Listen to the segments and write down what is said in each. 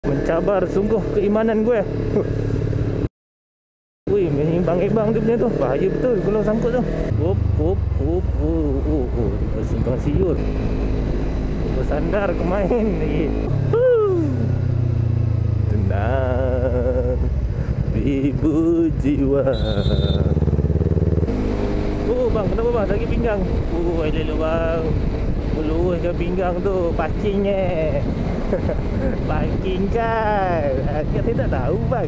Mencabar sungguh keimanan gue. Wih, mengimbang-imbang dia punya tu. Bahaya betul kalau sangkut tu. Hup. Dia simpang siur. Bersandar ke main lagi. Tenang, ibu jiwa. Bang, kenapa bang? Sakit pinggang. Elok bang. Luruskan pinggang tu. Parkingnya. Parking kan. Saya tak tahu bang.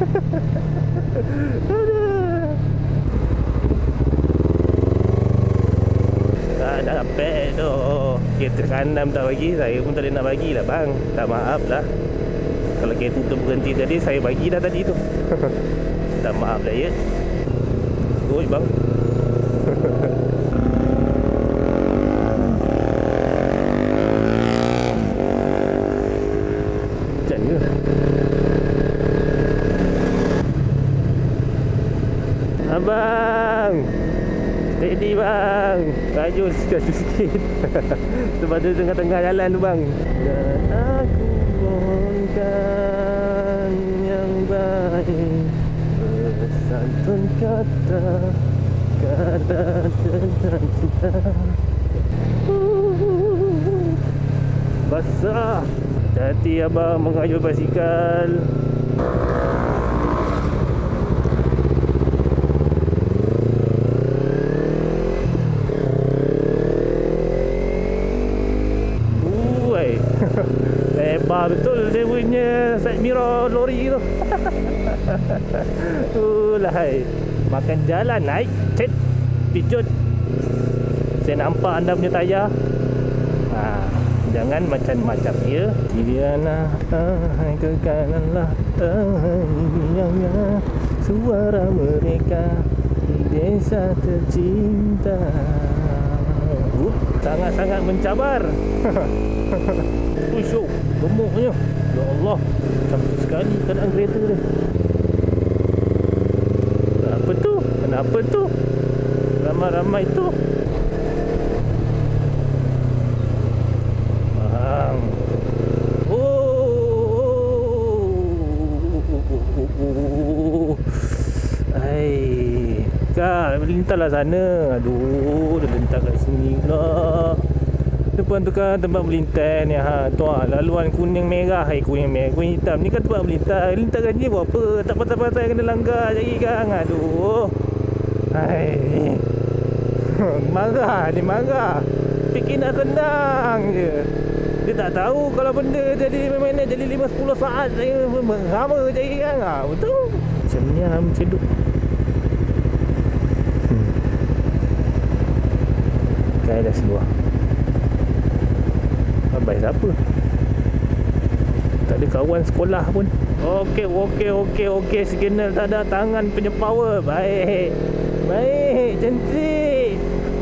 Tak dapat tu. Kereta kanan tak bagi. Saya pun tak boleh nak bagilah bang. Tak maaf lah. Kalau kereta tu berhenti tadi, saya bagi dah tadi tu. Tak maaf lah ya. Oi bang. Macam ni lah. Abang, steady bang. Kaju sikit. Sebab tu tengah-tengah jalan tu bang. Dan aku mohonkan yang baik, bersantun kata tentang cinta. Basah. Hati-hati abang mengayuh basikal. Lebar betul dia punya side mirror lori tu. Lahai. Makan jalan naik. Cet. Pijut. Saya nampak anda punya tayar. Jangan macam-macam ya. Kiriana ke kananlah. Suara mereka di desa tercinta. Sangat-sangat mencabar. Usyuk, gemuknya. Ya Allah, cantik sekali keadaan kereta dia. Apa tu? Kenapa tu? Ramai-ramai tu. Bang. Kak, lintahlah sana. Aduh, dia lintah kat sini pula. Depan tu kan tempat melintas ni. Tu laluan kuning merah. Kuning merah, kuning hitam. Ni kan tempat melintas. Lintah kat sini buat apa? Tak patah-patah kena langgar lagi kan. Aduh. Marah, dia marah. Fikir nak senang je. Dia tak tahu kalau benda jadi memang nak jadi 5-10 saat. Saya merama jadi kan. Betul. Macam ni macam tu. Saya dah seluar. Abai siapa? Tak ada kawan sekolah pun. Okey. Signal tak ada, tangan punya power. Baik, cantik.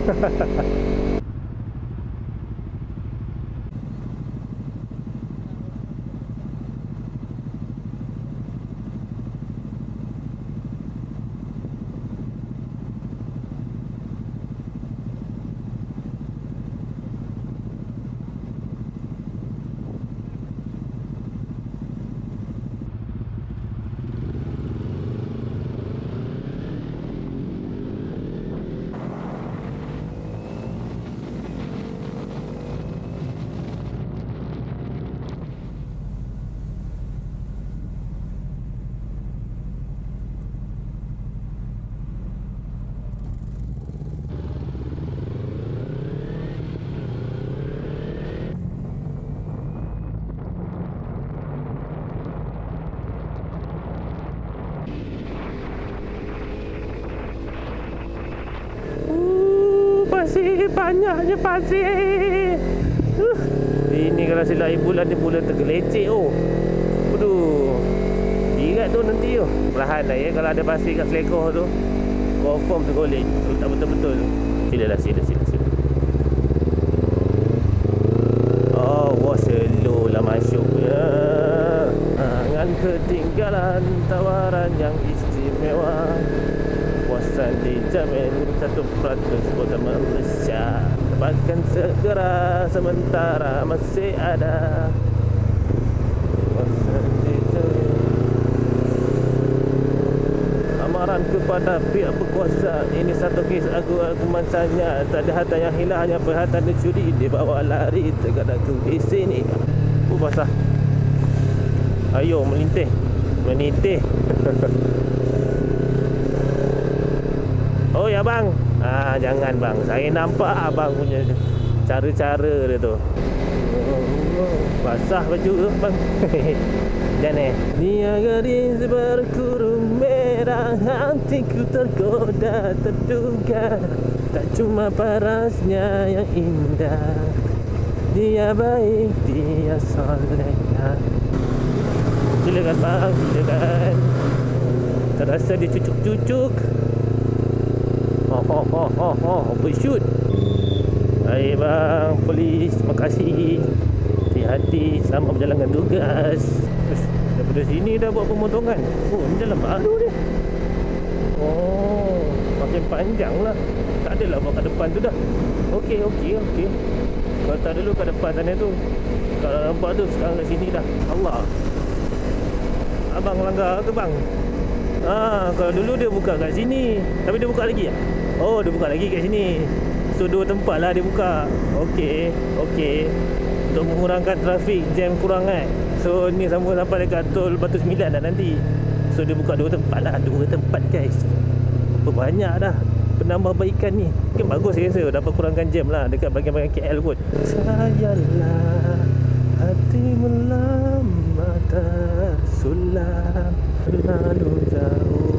Pasir, banyaknya pasir. Ini kalau silap bulan ni bulan tergelecek. Aduh, irat tu nanti tu. Perlahan lah ya. Kalau ada pasir kat selekoh tu, confirm tergolek. Tak betul-betul. Sila. Slow lah masuknya. Jangan ketinggalan tawaran yang istimewa. Puasan dijamin 100% kota Malaysia. Dapatkan segera sementara masih ada. Puasan kepada pihak berkuasa. Ini satu kes argumen saja. Tak ada harta yang hilang, hanya perhatian dicuri. Dibawa lari terkadang ke WC ni. Basah. Ayo melintih. Menitih. Oh ya bang. Jangan bang. Saya nampak abang punya cara-cara dia tu. Basah baju tu bang. Jangan Dia gadis berkurung merah, hatiku tergoda terduga. Tak cuma parasnya yang indah, dia baik, dia soleha. Silakan bang, silakan. Terasa dia cucuk-cucuk. Bershoot. Hai bang, polis, makasih. Hati-hati, selamat menjalankan tugas. Daripada sini dah buat pemotongan. Ni jalan baru ni. Makin panjang lah. Tak adalah buat kat depan tu dah. Okey. Kalau tak dulu kat depan sana tu. Kalau nampak tu, sekarang kat sini dah. Allah. Abang langgar ke bang? Kalau dulu dia buka kat sini. Tapi dia buka lagi tak? Oh, dia buka lagi kat sini. So, 2 tempat lah dia buka. Okey. Untuk mengurangkan trafik jam kurang kan. So ni sambung sampai dekat tol Batu Sembilan dah nanti. So dia buka 2 tempat lah. 2 tempat guys. Banyak dah penambahbaikan ni. Mungkin bagus saya rasa. Dapat kurangkan jam lah dekat bahagian-bahagian KL kot. Sayalah hati melama tersulam terlalu jauh.